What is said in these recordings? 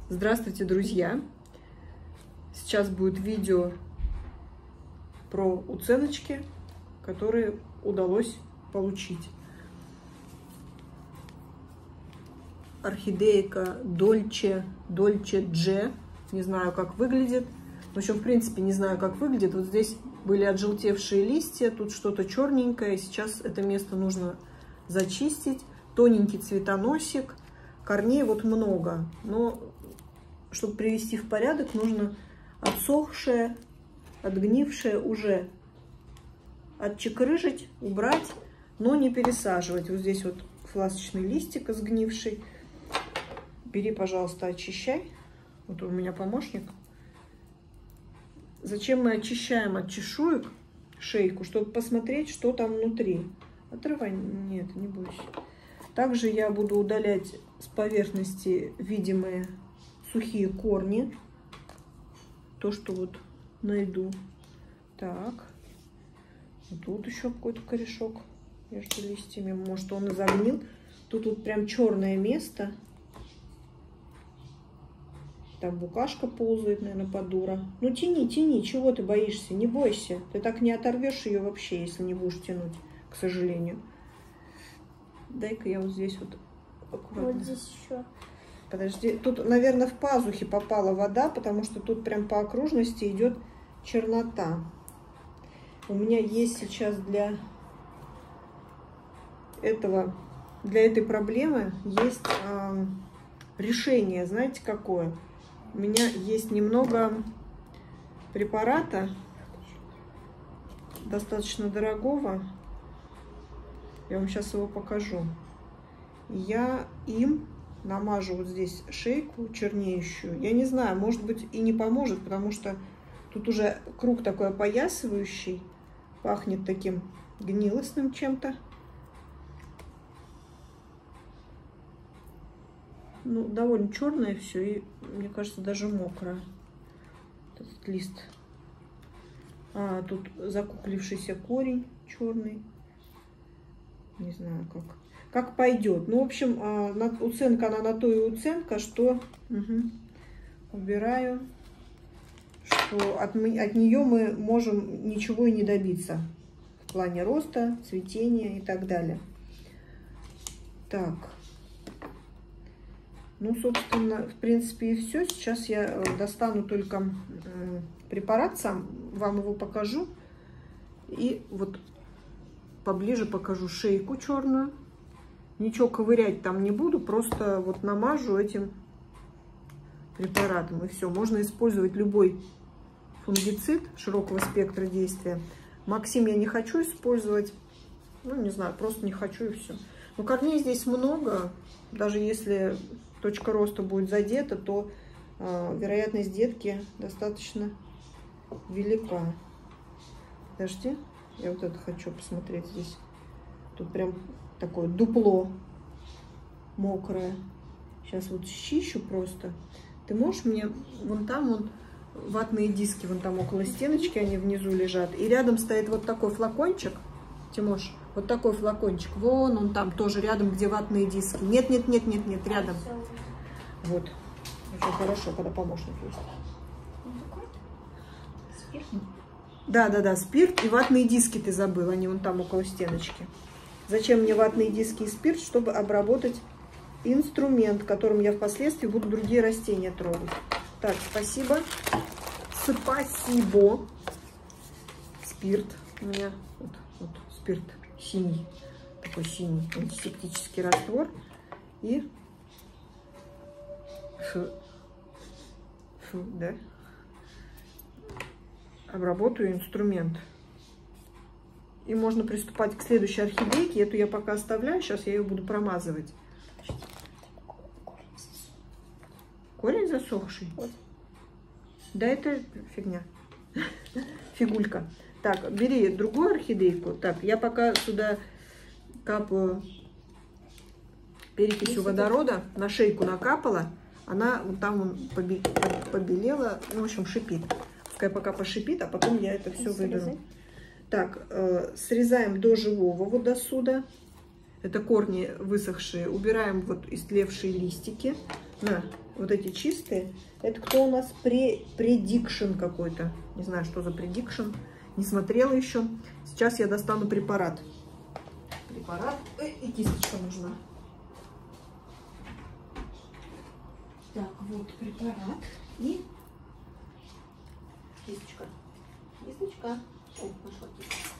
Здравствуйте, друзья! Сейчас будет видео про уценочки, которые удалось получить. Орхидейка Dolce G. Не знаю, как выглядит. В общем, в принципе, не знаю, как выглядит. Вот здесь были отжелтевшие листья, тут что-то черненькое. Сейчас это место нужно зачистить. Тоненький цветоносик. Корней вот много. Но чтобы привести в порядок, нужно отсохшее, отгнившее уже отчекрыжить, убрать, но не пересаживать. Вот здесь вот фласочный листик сгнивший. Бери, пожалуйста, очищай. Вот у меня помощник. Зачем мы очищаем от чешуек шейку? Чтобы посмотреть, что там внутри. Отрывай. Нет, не бойся. Также я буду удалять с поверхности видимые сухие корни. То, что вот найду. Так. Вот тут еще какой-то корешок между листьями. Может, он и загнил. Тут вот прям черное место. Там букашка ползает, наверное, подура. Ну, тяни, тяни. Чего ты боишься? Не бойся. Ты так не оторвешь ее вообще, если не будешь тянуть, к сожалению. Дай-ка я вот здесь вот аккуратно. Вот здесь еще. Подожди. Тут, наверное, в пазухи попала вода, потому что тут прям по окружности идет чернота. У меня есть сейчас для этой проблемы есть решение. Знаете, какое? У меня есть немного препарата, достаточно дорогого. Я вам сейчас его покажу. Я им намажу вот здесь шейку чернеющую. Я не знаю, может быть, и не поможет, потому что тут уже круг такой опоясывающий. Пахнет таким гнилостным чем-то. Ну, довольно черное все, и, мне кажется, даже мокрое. Этот лист. А, тут закуклившийся корень черный. Не знаю, как пойдет. Ну, в общем, уценка, она на то и уценка, что убираю, что от нее мы можем ничего и не добиться в плане роста, цветения и так далее. Так. Ну, собственно, в принципе, и все. Сейчас я достану только препарат сам, вам его покажу. И вот поближе покажу шейку черную. Ничего ковырять там не буду, просто вот намажу этим препаратом, и все. Можно использовать любой фунгицид широкого спектра действия. Максим я не хочу использовать, ну, не знаю, просто не хочу, и все. Но корней здесь много, даже если точка роста будет задета, то вероятность детки достаточно велика. Подожди, я вот это хочу посмотреть здесь. Тут прям такое дупло мокрое. Сейчас вот чищу просто. Ты можешь мне вон там вон ватные диски, вон там около стеночки, они внизу лежат. И рядом стоит вот такой флакончик. Тимош, вот такой флакончик. Вон он там тоже рядом, где ватные диски. Нет, нет, нет, нет, нет, рядом. Вот. Очень хорошо, когда помощник есть. Спирт? Да, спирт и ватные диски ты забыл. Они вон там около стеночки. Зачем мне ватные диски и спирт? Чтобы обработать инструмент, которым я впоследствии буду другие растения трогать. Так, спасибо. Спасибо. Спирт у меня. Вот спирт синий. Такой синий антисептический раствор. И да. Обработаю инструмент. И можно приступать к следующей орхидейке. Эту я пока оставляю. Сейчас я ее буду промазывать. Корень засохший? Вот. Да, это фигня. Фигулька. Так, бери другую орхидейку. Так, я пока сюда капаю перекисью водорода. На шейку накапала. Она вот там побелела. Ну, в общем, шипит. Пускай пока пошипит, а потом я это все выберу. Так, срезаем до живого вот до сюда. Это корни высохшие. Убираем вот истлевшие листики. На, вот эти чистые. Это кто у нас? Предикшн какой-то. Не знаю, что за предикшн. Не смотрела еще. Сейчас я достану препарат. И кисточка нужна. Так, вот препарат. И кисточка. Кисточка. О, нашла кисточку.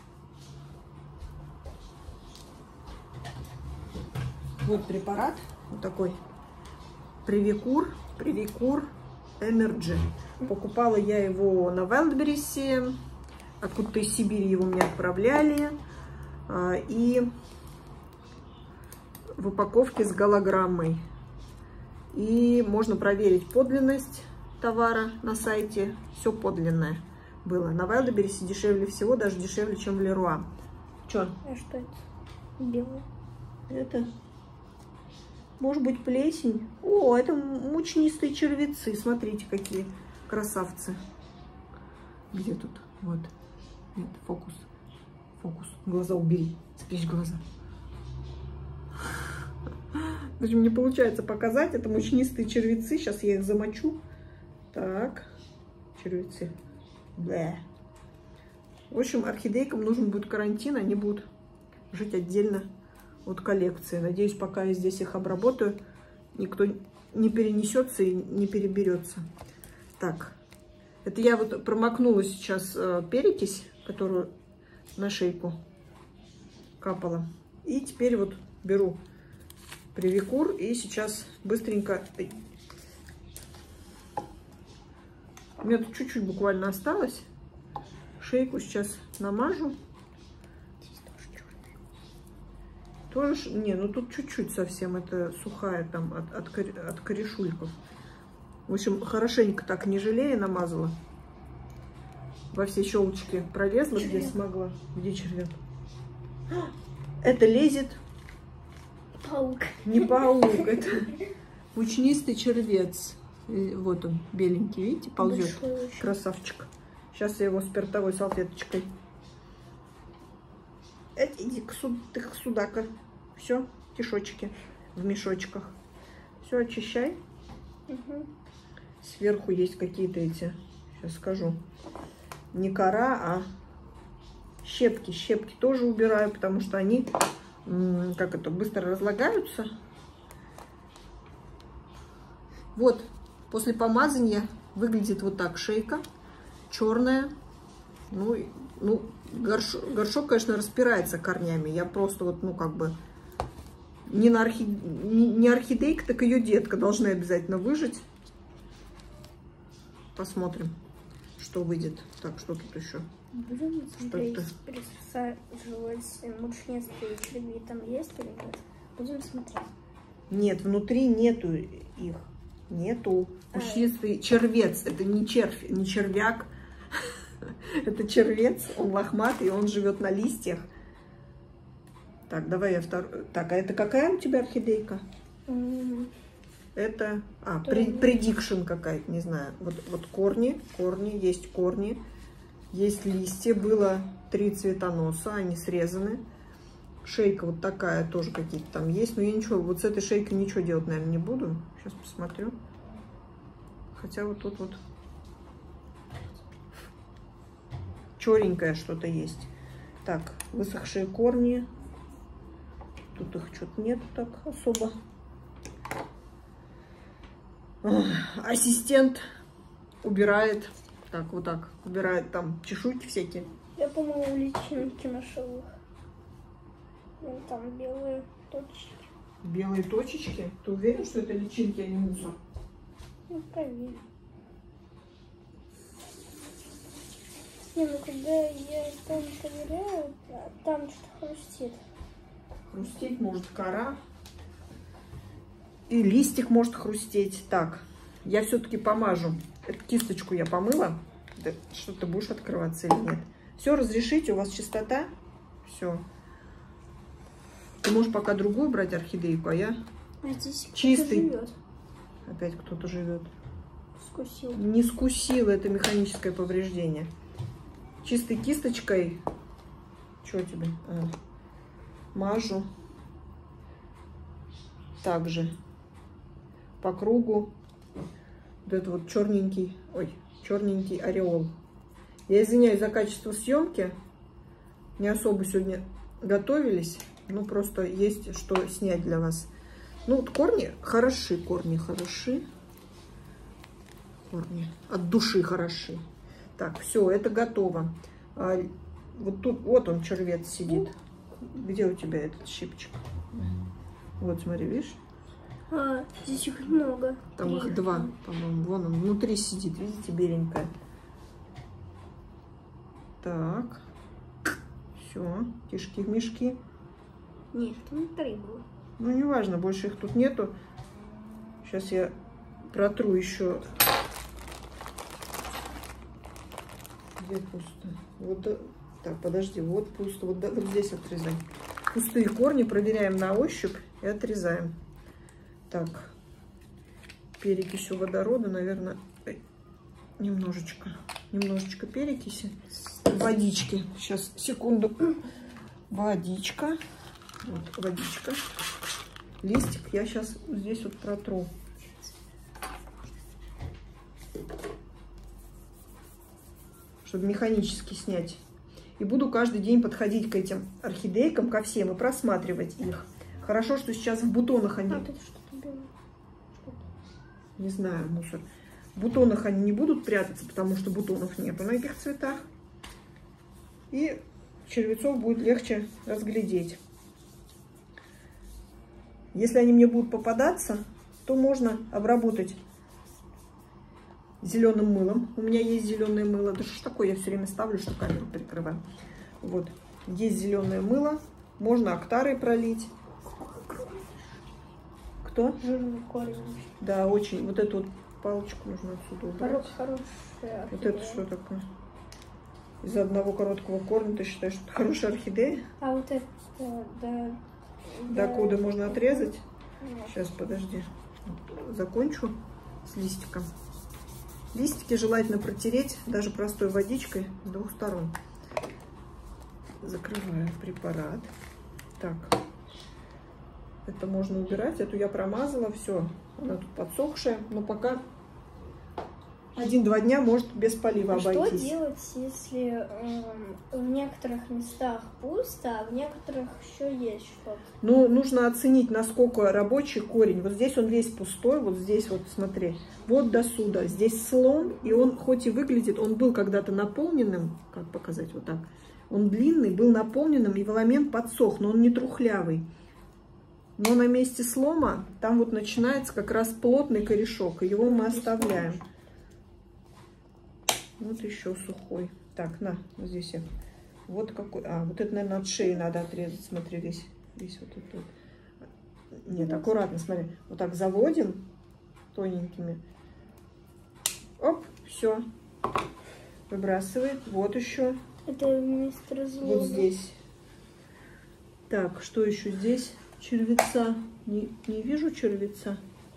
Вот препарат. Вот такой. Привикур Energy. Покупала я его на Wildberries. Откуда-то из Сибири его мне отправляли. И в упаковке с голограммой. И можно проверить подлинность товара на сайте. Все подлинное было. На Wildberries дешевле всего, даже дешевле, чем в Леруа. Что? А что это? Белое. Это... Может быть, плесень. О, это мучнистые червецы. Смотрите, какие красавцы. Где тут? Вот. Нет, фокус. Фокус. Глаза убери. Спрячь глаза. В общем, не получается показать. Это мучнистые червецы. Сейчас я их замочу. Так. Червецы. Блэ. В общем, орхидейкам нужен будет карантин. Они будут жить отдельно от коллекции. Надеюсь, пока я здесь их обработаю, никто не перенесется и не переберется. Так, это я вот промокнула сейчас перекись, которую на шейку капала. И теперь вот беру привикур и сейчас быстренько... У меня тут чуть-чуть буквально осталось. Шейку сейчас намажу. Тоже, не, ну тут чуть-чуть совсем, это сухая там от корешульков. В общем, хорошенько так, не жалея, намазала. Во все щелочки пролезла, где смогла. Где червяк? Это лезет. Паук. Не паук, это мучнистый червец. Вот он, беленький, видите, ползет. Красавчик. Сейчас я его спиртовой салфеточкой. Иди к судака. Все, кишочки в мешочках. Все, очищай. Угу. Сверху есть какие-то эти, сейчас скажу, не кора, а щепки. Щепки тоже убираю, потому что они, как это, быстро разлагаются. Вот, после помазания выглядит вот так шейка, черная. Ну, горшок, конечно, распирается корнями. Я просто вот, ну, как бы, не орхидейка, так ее детка должны обязательно выжить. Посмотрим, что выйдет. Так, что тут еще? Будем смотреть, присаживать мучнистые черви там есть или нет? Будем смотреть. Нет, внутри нету их. Нету. Мучнистый червец. Это не червь, не червяк. Это червец, он лохматый, он живет на листьях. Так, давай я второй. Так, а это какая у тебя орхидейка? Это, предикшн какая-то, не знаю. Вот корни, есть корни, есть листья. Было 3 цветоноса, они срезаны. Шейка вот такая, тоже какие-то там есть. Но я ничего, вот с этой шейкой ничего делать, наверное, не буду. Сейчас посмотрю. Хотя вот тут вот черненькое что-то есть. Так, высохшие корни. Тут их что-то нет так особо. Ассистент убирает. Так, вот так. Убирает там чешуйки всякие. Я, по-моему, личинки нашел их. Ну, там белые точечки. Белые точечки? Ты уверен, что это личинки, а не мусор? Ну, проверь. Не, ну когда я там проверяю, там что-то хрустит. Хрустеть может кора. И листик может хрустеть. Так, я все-таки помажу. Эту кисточку я помыла. Да, что ты будешь открываться или нет? Все, разрешите, у вас чистота. Все. Ты можешь пока другую брать орхидейку, а я здесь чистый. Живет. Опять кто-то живет. Скусил. Не скусил, это механическое повреждение. Чистой кисточкой. Что тебе? Мажу. Также по кругу Вот это вот черненький, ой, черненький ореол. Я извиняюсь за качество съемки. Не особо сегодня готовились. Ну, просто есть что снять для вас. Ну, вот корни хороши, корни хороши. Корни от души хороши. Так, все, это готово. Вот тут, вот он, червец сидит. Где у тебя этот щипчик? Вот, смотри, видишь? Здесь их много. Там их два, по-моему. Вон он внутри сидит, видите, беленькая. Так. Все, тишки-мишки. Нет, там 3 было. Ну, неважно, больше их тут нету. Сейчас я протру еще. Где пусто? Вот, так, подожди, вот пусто. Вот здесь отрезаем. Пустые корни проверяем на ощупь и отрезаем. Так, перекисью водорода, наверное, немножечко перекиси. Водички. Сейчас, секунду. Водичка. Вот, водичка. Листик я сейчас здесь вот протру. Чтобы механически снять. И буду каждый день подходить к этим орхидейкам, ко всем, и просматривать их. Хорошо, что сейчас в бутонах они... Это что-то белое. Не знаю, мусор. В бутонах они не будут прятаться, потому что бутонов нету на этих цветах. И червецов будет легче разглядеть. Если они мне будут попадаться, то можно обработать зеленым мылом. У меня есть зеленое мыло. Да что ж такое, я все время ставлю, что камеру прикрываю. Вот, есть зеленое мыло. Можно актарой пролить. Кто? Жирный корень. Да, очень. Вот эту вот палочку нужно отсюда убрать. Хорошая. Вот это что такое? Из-за одного короткого корня ты считаешь, что это хорошая орхидея? А вот это, да. Докуда можно отрезать? Нет. Сейчас, подожди. Закончу с листиком. Листики желательно протереть даже простой водичкой с 2 сторон. Закрываю препарат. Так. Это можно убирать. Эту я промазала. Все. Она тут подсохшая. Но пока 1-2 дня может без полива обойтись. Что делать, если в некоторых местах пусто, а в некоторых еще есть что-то? Ну, нужно оценить, насколько рабочий корень. Вот здесь он весь пустой, вот здесь вот, смотри, вот до сюда. Здесь слом, и он хоть и выглядит, он был когда-то наполненным, как показать вот так, он длинный, был наполненным, и филамент подсох, но он не трухлявый. Но на месте слома там вот начинается как раз плотный корешок, и его мы оставляем. Вот еще сухой. Так, на, вот здесь я. Вот какой. Вот это, наверное, от шеи надо отрезать. Смотри, весь вот тут. Нет, аккуратно, смотри. Вот так заводим тоненькими. Оп, все. Выбрасывает. Вот еще. Это вместо разлома. Вот здесь. Так, что еще здесь? Червеца. Не вижу червеца.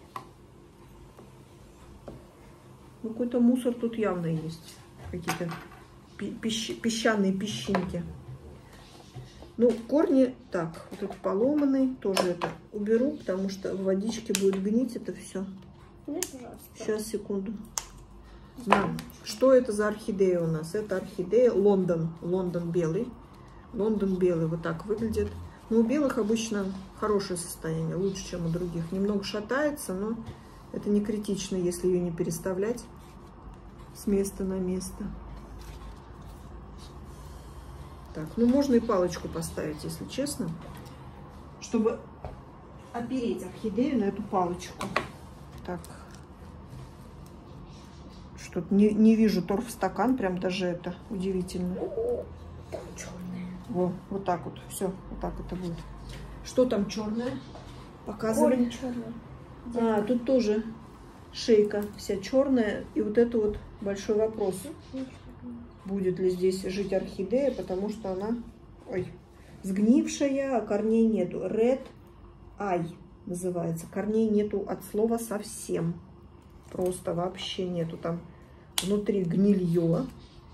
Ну, какой-то мусор тут явно есть. Какие-то песчаные песчинки. Ну, корни, так, вот этот поломанный, тоже это уберу, потому что в водичке будет гнить это все. Сейчас, секунду. Знаю. Что это за орхидея у нас? Это орхидея Лондон. Лондон белый. Лондон белый вот так выглядит. Но у белых обычно хорошее состояние, лучше, чем у других. Немного шатается, но это не критично, если ее не переставлять с места на место. Так, ну можно и палочку поставить, если честно, чтобы опереть орхидею на эту палочку. Так. Что-то не вижу торфстакан, прям даже это удивительно. Во, вот так вот, все, вот так это будет. Что там черное? Показывай. Корень черный. Тут тоже шейка вся черная. И вот это вот большой вопрос. Будет ли здесь жить орхидея, потому что она, сгнившая, а корней нету. Red Eye называется. Корней нету от слова совсем. Просто вообще нету. Там внутри гнилье.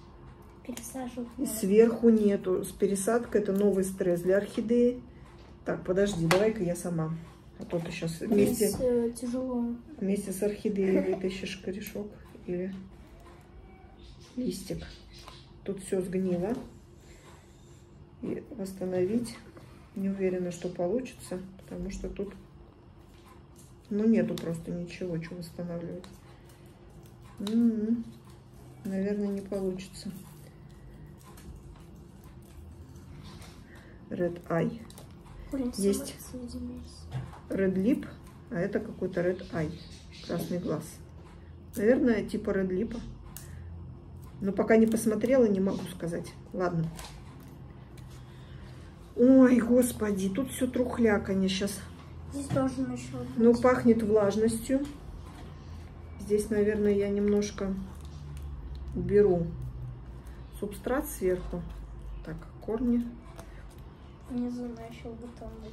И сверху нету. С пересадкой это новый стресс для орхидеи. Так, подожди, давай-ка я сама А то ты сейчас вместе, тяжело. Вместе с орхидеей вытащишь корешок или листик. Тут все сгнило. И восстановить не уверена, что получится, потому что тут, ну, нету просто ничего, что восстанавливать. Наверное, не получится. Red Eye. Есть Red Lip, а это какой-то Red Eye, красный глаз. Наверное, типа Red Lip. Но пока не посмотрела, не могу сказать. Ладно. Ой, господи, тут все трухляканье сейчас. Здесь должен еще быть. Ну, пахнет влажностью. Здесь, наверное, я немножко уберу субстрат сверху. Так, корни. Внизу начал бутон быть.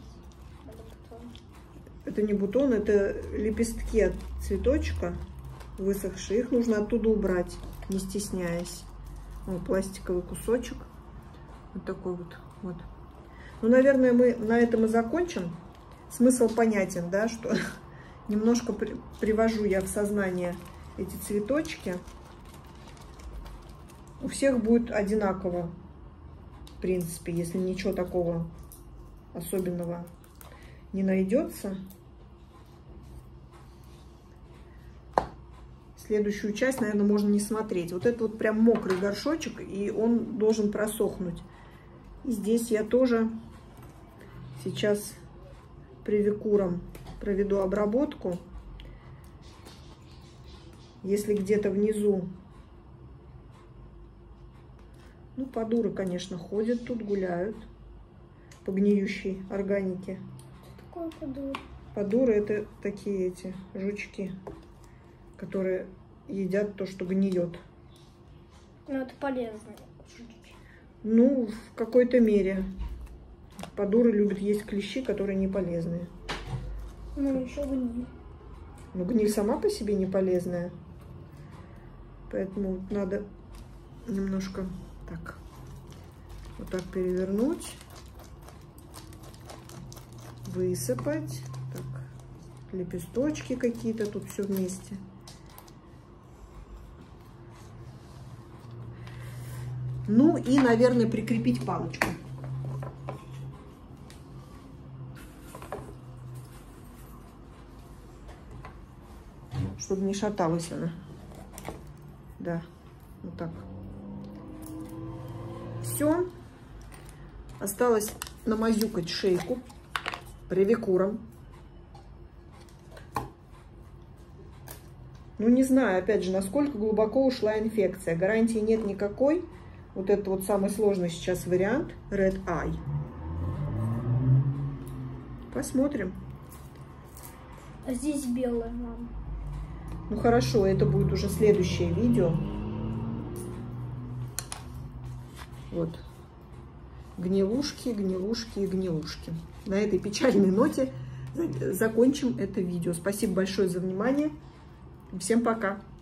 Это не бутон, это лепестки от цветочка высохшие. Их нужно оттуда убрать, не стесняясь. Вот пластиковый кусочек. Вот такой вот. Вот. Ну, наверное, мы на этом и закончим. Смысл понятен, да, что немножко привожу я в сознание эти цветочки. У всех будет одинаково, в принципе, если ничего такого особенного не найдется. Следующую часть, наверное, можно не смотреть. Вот это вот прям мокрый горшочек, и он должен просохнуть. И здесь я тоже сейчас привикуром проведу обработку. Если где-то внизу, ну, подуры, конечно, ходят тут, гуляют по гниющей органике. Какой подур? Подуры — это такие эти жучки, которые едят то, что гниет. Ну, это полезно. Ну, в какой-то мере. Подуры любят есть клещи, которые не полезные. Ну, еще гниль. Ну, гниль сама по себе не полезная. Поэтому надо немножко так, вот так перевернуть, высыпать. Так, лепесточки какие-то, тут все вместе. Ну и, наверное, прикрепить палочку. Чтобы не шаталась она. Да, вот так. Все. Осталось намазюкать шейку привикуром. Ну, не знаю, опять же, насколько глубоко ушла инфекция. Гарантии нет никакой. Вот это вот самый сложный сейчас вариант. Red Eye. Посмотрим. А здесь белая, мама. Ну хорошо, это будет уже следующее видео. Вот. Гнилушки, гнилушки и гнилушки. На этой печальной ноте закончим это видео. Спасибо большое за внимание. Всем пока.